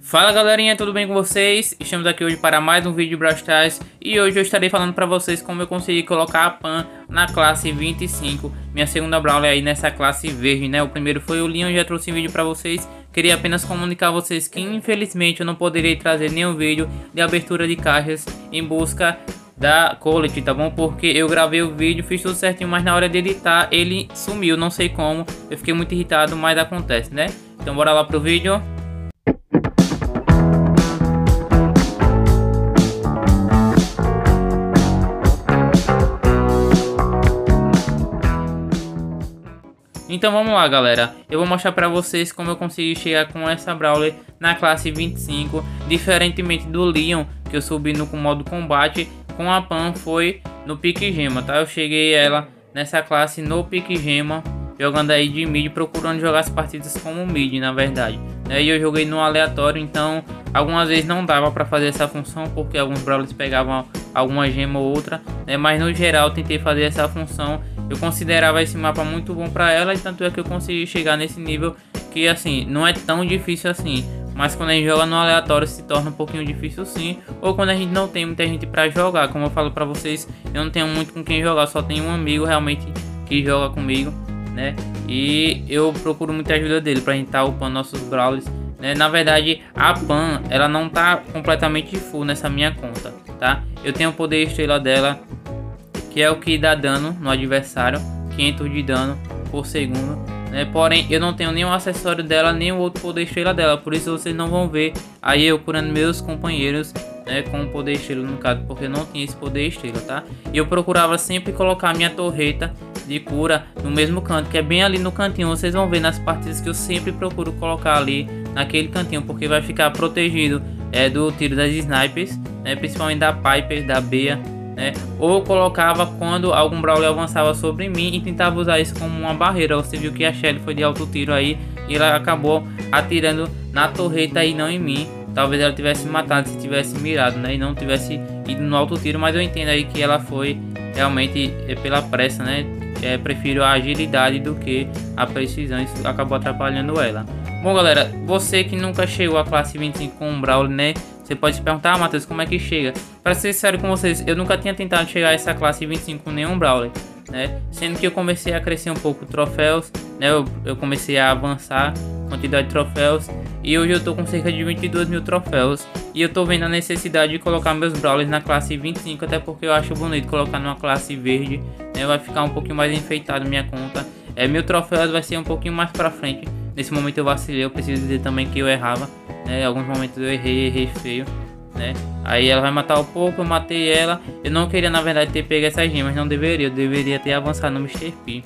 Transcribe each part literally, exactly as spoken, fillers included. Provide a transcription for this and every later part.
Fala galerinha, tudo bem com vocês? Estamos aqui hoje para mais um vídeo de Brawl Stars e hoje eu estarei falando para vocês como eu consegui colocar a Pam na classe vinte e cinco, minha segunda Brawler aí nessa classe verde, né? O primeiro foi o Leon, já trouxe um vídeo para vocês. Queria apenas comunicar a vocês que infelizmente eu não poderei trazer nenhum vídeo de abertura de caixas em busca da Colette, tá bom? Porque eu gravei o vídeo, fiz tudo certinho, mas na hora de editar ele sumiu, não sei como. Eu fiquei muito irritado, mas acontece, né? Então bora lá pro vídeo. Então vamos lá galera, eu vou mostrar pra vocês como eu consegui chegar com essa Brawler na classe vinte e cinco. Diferentemente do Leon, que eu subi no modo combate, com a Pam foi no pique gema, tá? Eu cheguei ela nessa classe no pique gema, jogando aí de mid, procurando jogar as partidas como mid na verdade, né? E eu joguei no aleatório, então algumas vezes não dava pra fazer essa função, porque alguns Brawlers pegavam alguma gema ou outra, né? Mas no geral tentei fazer essa função. Eu considerava esse mapa muito bom para ela, e tanto é que eu consegui chegar nesse nível que assim, não é tão difícil assim. Mas quando a gente joga no aleatório se torna um pouquinho difícil sim. Ou quando a gente não tem muita gente para jogar, como eu falo para vocês, eu não tenho muito com quem jogar, só tenho um amigo realmente que joga comigo, né? E eu procuro muita ajuda dele pra gente estar tá upando nossos Brawlers, né? Na verdade a Pam, ela não tá completamente full nessa minha conta, tá? Eu tenho o poder estrela dela, que é o que dá dano no adversário, quinhentos de dano por segundo, né? Porém eu não tenho nenhum acessório dela, nem o outro poder estrela dela, por isso vocês não vão ver aí eu curando meus companheiros, né, com o poder estrela no caso, porque eu não tinha esse poder estrela, tá? E eu procurava sempre colocar minha torreta de cura no mesmo canto, que é bem ali no cantinho. Vocês vão ver nas partidas que eu sempre procuro colocar ali naquele cantinho, porque vai ficar protegido é, do tiro das snipers, né, principalmente da Piper, da Bea, né? Ou colocava quando algum Brawler avançava sobre mim e tentava usar isso como uma barreira. Você viu que a Shelly foi de alto tiro aí e ela acabou atirando na torreta e não em mim. Talvez ela tivesse matado se tivesse mirado, né, e não tivesse ido no alto tiro, mas eu entendo aí que ela foi realmente é, pela pressa, né? É, prefiro a agilidade do que a precisão, isso acabou atrapalhando ela. Bom galera, você que nunca chegou à classe vinte e cinco com um Brawler, né? Você pode se perguntar, ah, Matheus, como é que chega? Para ser sério com vocês, eu nunca tinha tentado chegar a essa classe vinte e cinco com nenhum Brawler, né? Sendo que eu comecei a crescer um pouco troféus, né? Eu, eu comecei a avançar quantidade de troféus e hoje eu tô com cerca de vinte e dois mil troféus. E eu tô vendo a necessidade de colocar meus Brawlers na classe vinte e cinco, até porque eu acho bonito colocar numa classe verde, né? Vai ficar um pouquinho mais enfeitado minha conta. É, mil troféus vai ser um pouquinho mais pra frente. Nesse momento eu vacilei, eu preciso dizer também que eu errava, né? Em alguns momentos eu errei, errei feio, né? Aí ela vai matar o pouco, eu matei ela. Eu não queria na verdade ter pego essas gemas, não deveria, eu deveria ter avançado no mister P,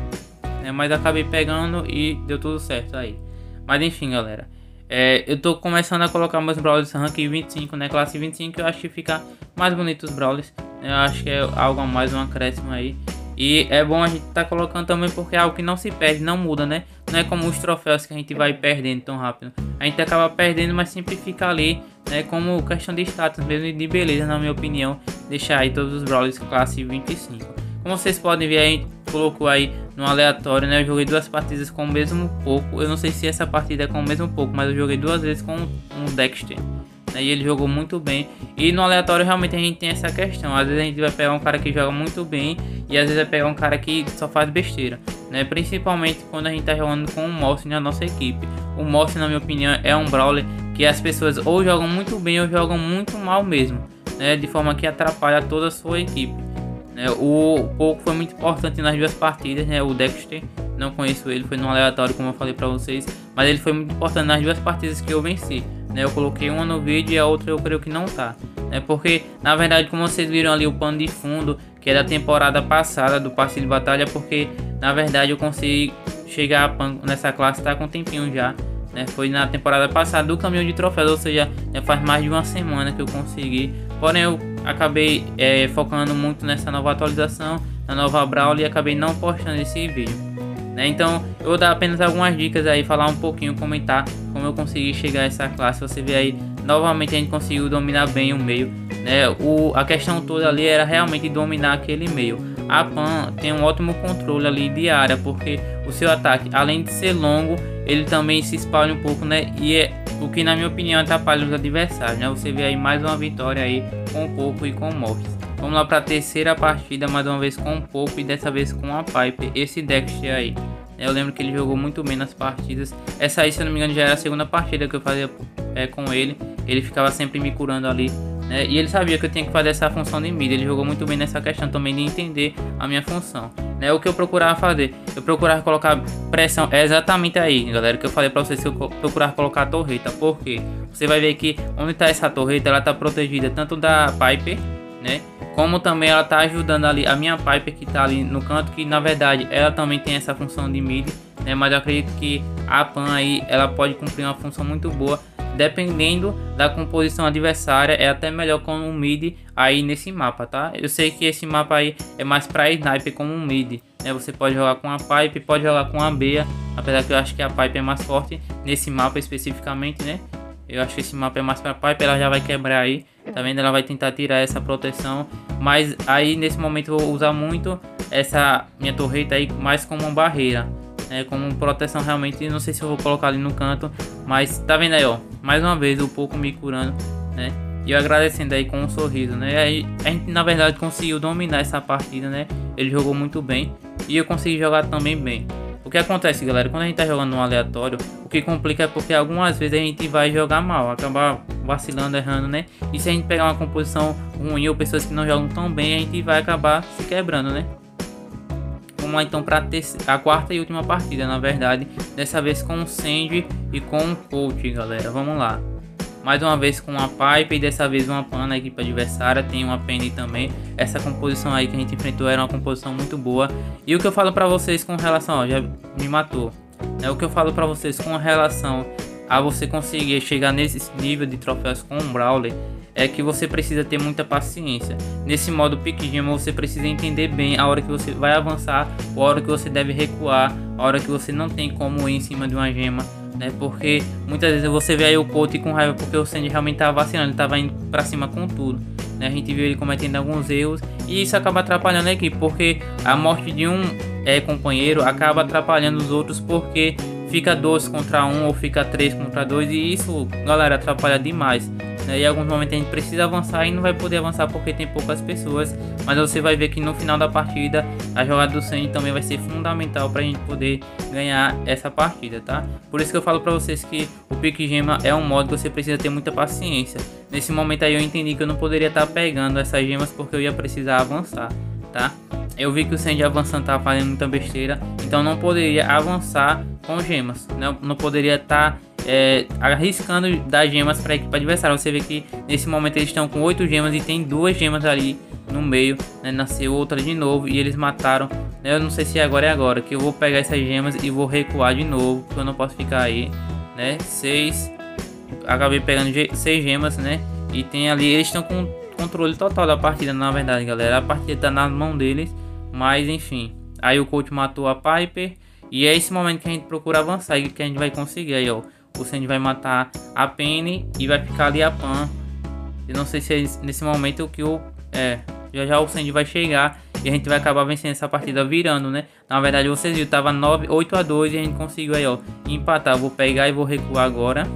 né? Mas acabei pegando e deu tudo certo aí. Mas enfim galera, é, eu tô começando a colocar meus Brawlers rank vinte e cinco, né? Classe vinte e cinco, eu acho que fica mais bonito os Brawlers, né? Eu acho que é algo a mais, um acréscimo aí. E é bom a gente tá colocando também porque é algo que não se perde, não muda, né? Não é como os troféus que a gente vai perdendo tão rápido. A gente acaba perdendo, mas sempre fica ali, né? Como questão de status mesmo e de beleza, na minha opinião. Deixar aí todos os Brawlers classe vinte e cinco. Como vocês podem ver, a gente colocou aí no aleatório, né? Eu joguei duas partidas com o mesmo pouco. Eu não sei se essa partida é com o mesmo pouco, mas eu joguei duas vezes com um Dexter, né? E ele jogou muito bem. E no aleatório realmente a gente tem essa questão. Às vezes a gente vai pegar um cara que joga muito bem e às vezes vai pegar um cara que só faz besteira, né? Principalmente quando a gente tá jogando com o Mossy na nossa equipe. O Mossy, na minha opinião, é um Brawler que as pessoas ou jogam muito bem ou jogam muito mal mesmo, né? De forma que atrapalha toda a sua equipe, né? O pouco foi muito importante nas duas partidas, né? O Dexter, não conheço ele, foi no aleatório como eu falei pra vocês, mas ele foi muito importante nas duas partidas que eu venci, né? Eu coloquei uma no vídeo e a outra eu creio que não tá, né? Porque na verdade, como vocês viram ali o pano de fundo, que é da temporada passada do passe de batalha, porque na verdade eu consegui chegar a Pam nessa classe tá com um tempinho já, né? Foi na temporada passada do caminhão de troféus, ou seja, já faz mais de uma semana que eu consegui. Porém eu acabei é, focando muito nessa nova atualização, na nova Brawler, e acabei não postando esse vídeo, né? Então eu vou dar apenas algumas dicas aí, falar um pouquinho, comentar como eu consegui chegar a essa classe. Você vê aí, novamente a gente conseguiu dominar bem o meio, né? O, a questão toda ali era realmente dominar aquele meio. A Pam tem um ótimo controle ali de área, porque o seu ataque, além de ser longo, ele também se espalha um pouco, né? E é o que na minha opinião atrapalha os adversários, né? Você vê aí mais uma vitória aí com o Poco e com o Mortis. Vamos lá para a terceira partida, mais uma vez com o Poco e dessa vez com a Piper, esse Dexter aí. Eu lembro que ele jogou muito bem nas partidas. Essa aí, se eu não me engano, já era a segunda partida que eu fazia é, com ele. Ele ficava sempre me curando ali, né? E ele sabia que eu tinha que fazer essa função de mid. Ele jogou muito bem nessa questão também de entender a minha função, né? O que eu procurava fazer, eu procurava colocar pressão, é exatamente aí, galera, que eu falei pra vocês que eu procurava colocar a torreta. Porque você vai ver que onde tá essa torreta, ela tá protegida tanto da Piper, né, como também ela tá ajudando ali a minha Piper, que tá ali no canto, que na verdade ela também tem essa função de mid, né? Mas eu acredito que a Pan aí, ela pode cumprir uma função muito boa, dependendo da composição adversária. É até melhor como um mid aí nesse mapa, tá? Eu sei que esse mapa aí é mais pra sniper como um mid, né? Você pode jogar com a Piper, pode jogar com a Bea, apesar que eu acho que a Piper é mais forte nesse mapa especificamente, né? Eu acho que esse mapa é mais pra Piper, ela já vai quebrar aí, tá vendo? Ela vai tentar tirar essa proteção, mas aí nesse momento eu vou usar muito essa minha torreta aí mais como uma barreira, né? Como proteção realmente. Não sei se eu vou colocar ali no canto, mas tá vendo aí, ó, mais uma vez o Poco me curando, né? E eu agradecendo aí com um sorriso, né? Aí a gente na verdade conseguiu dominar essa partida, né? Ele jogou muito bem e eu consegui jogar também bem. O que acontece, galera, quando a gente tá jogando no aleatório, o que complica é porque algumas vezes a gente vai jogar mal, acabar vacilando, errando, né? E se a gente pegar uma composição ruim ou pessoas que não jogam tão bem, a gente vai acabar se quebrando, né? Vamos lá então para a quarta e última partida, na verdade, dessa vez com o Sandy e com o Coach, galera. Vamos lá. Mais uma vez com uma Piper e dessa vez uma Pan na equipe adversária. Tem uma Penny também. Essa composição aí que a gente enfrentou era uma composição muito boa. E o que eu falo pra vocês com relação... Ó, já me matou. É o que eu falo pra vocês com relação a você conseguir chegar nesse nível de troféus com um Brawler. É que você precisa ter muita paciência. Nesse modo Pick Gema você precisa entender bem a hora que você vai avançar, a hora que você deve recuar, a hora que você não tem como ir em cima de uma gema, né? Porque muitas vezes você vê aí o Coach com raiva porque o Sandy realmente tava vacilando, ele tava indo pra cima com tudo, né? A gente viu ele cometendo alguns erros e isso acaba atrapalhando a equipe, porque a morte de um é, companheiro acaba atrapalhando os outros, porque fica dois contra um ou fica três contra dois e isso, galera, atrapalha demais, né? E em alguns momentos a gente precisa avançar e não vai poder avançar porque tem poucas pessoas, mas você vai ver que no final da partida a jogada do Sandy também vai ser fundamental para a gente poder ganhar essa partida, tá? Por isso que eu falo para vocês que o Pick Gema é um modo que você precisa ter muita paciência. Nesse momento aí eu entendi que eu não poderia estar pegando essas gemas porque eu ia precisar avançar, tá? Eu vi que o Sandy avançando tava fazendo muita besteira, então não poderia avançar com gemas, não, não poderia estar é, arriscando dar gemas para a equipe adversária. Você vê que nesse momento eles estão com oito gemas e tem duas gemas ali no meio, né? Nasceu outra de novo e eles mataram, né? Eu não sei se agora é agora que eu vou pegar essas gemas e vou recuar de novo, porque eu não posso ficar aí, né? Seis, acabei pegando seis gemas, né? E tem ali, eles estão com controle total da partida, na verdade, galera. A partida tá na mão deles, mas enfim. Aí o Coach matou a Piper e é esse momento que a gente procura avançar e que a gente vai conseguir. Aí, ó, o Sandy vai matar a Penny e vai ficar ali a Pan. Eu não sei se é nesse momento que o é, já já o Sandy vai chegar e a gente vai acabar vencendo essa partida virando, né? Na verdade, vocês viram, tava nove, oito a dois e a gente conseguiu aí, ó, empatar. Vou pegar e vou recuar agora.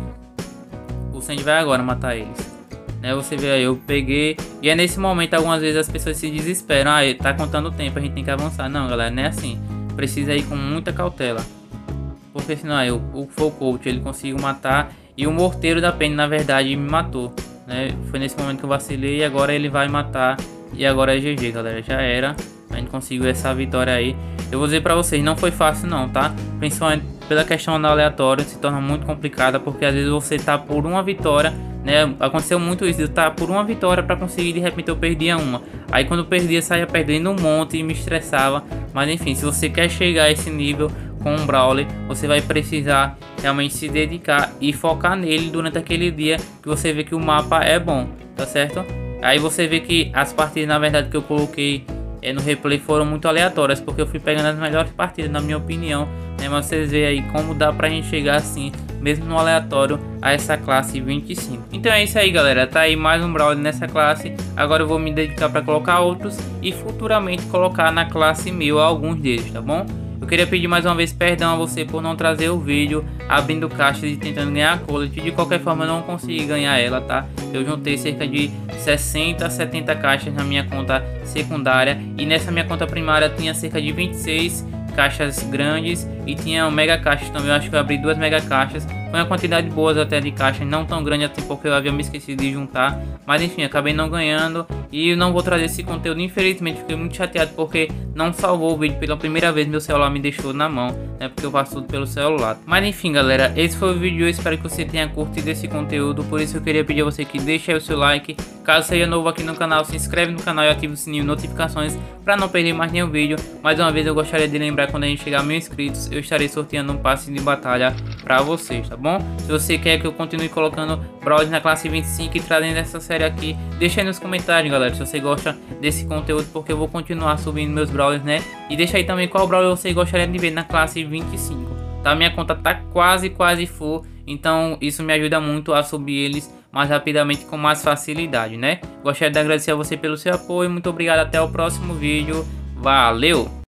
O Sandy vai agora matar eles, né? Você vê aí, eu peguei. E é nesse momento, algumas vezes as pessoas se desesperam. Ah, tá contando o tempo, a gente tem que avançar. Não, galera, não é assim. Precisa ir com muita cautela, porque senão aí, o, o Full Coach ele conseguiu matar. E o morteiro da Penny, na verdade, me matou, né? Foi nesse momento que eu vacilei e agora ele vai matar. E agora é G G, galera, já era. A gente conseguiu essa vitória aí. Eu vou dizer pra vocês, não foi fácil não, tá? Principalmente pela questão da aleatória, se torna muito complicada, porque às vezes você tá por uma vitória, né? Aconteceu muito isso, eu tá por uma vitória pra conseguir, de repente eu perdia uma. Aí quando eu perdia, saía perdendo um monte e me estressava. Mas enfim, se você quer chegar a esse nível com um Brawler, você vai precisar realmente se dedicar e focar nele durante aquele dia que você vê que o mapa é bom, tá certo? Aí você vê que as partidas, na verdade, que eu coloquei é, no replay foram muito aleatórias, porque eu fui pegando as melhores partidas, na minha opinião, né? Mas vocês veem aí como dá pra gente chegar assim, mesmo no aleatório, a essa classe vinte e cinco. Então é isso aí, galera, tá aí mais um Brawler nessa classe. Agora eu vou me dedicar para colocar outros e futuramente colocar na classe mil alguns deles, tá bom? Eu queria pedir mais uma vez perdão a você por não trazer o vídeo abrindo caixas e tentando ganhar a Colette. De qualquer forma eu não consegui ganhar ela, tá? Eu juntei cerca de sessenta, setenta caixas na minha conta secundária, e nessa minha conta primária tinha cerca de vinte e seis caixas grandes e tinha mega caixas também. Eu acho que eu abri duas mega caixas. Foi uma quantidade boa até de caixas, não tão grande assim porque eu havia me esquecido de juntar. Mas enfim, acabei não ganhando e eu não vou trazer esse conteúdo. Infelizmente fiquei muito chateado porque não salvou o vídeo pela primeira vez. Meu celular me deixou na mão, né? Porque eu faço tudo pelo celular. Mas enfim, galera, esse foi o vídeo. Eu espero que você tenha curtido esse conteúdo. Por isso eu queria pedir a você que deixe aí o seu like. Caso seja novo aqui no canal, se inscreve no canal e ative o sininho de notificações para não perder mais nenhum vídeo. Mais uma vez eu gostaria de lembrar, quando a gente chegar a mil inscritos, eu estarei sorteando um passe de batalha para vocês, tá bom? Se você quer que eu continue colocando brawlers na classe vinte e cinco e trazendo essa série aqui, deixa aí nos comentários, galera, se você gosta desse conteúdo, porque eu vou continuar subindo meus brawlers, né? E deixa aí também qual brawler você gostaria de ver na classe vinte e cinco, tá? Minha conta tá quase, quase full, então isso me ajuda muito a subir eles mais rapidamente, com mais facilidade, né? Gostaria de agradecer a você pelo seu apoio, muito obrigado, até o próximo vídeo, valeu!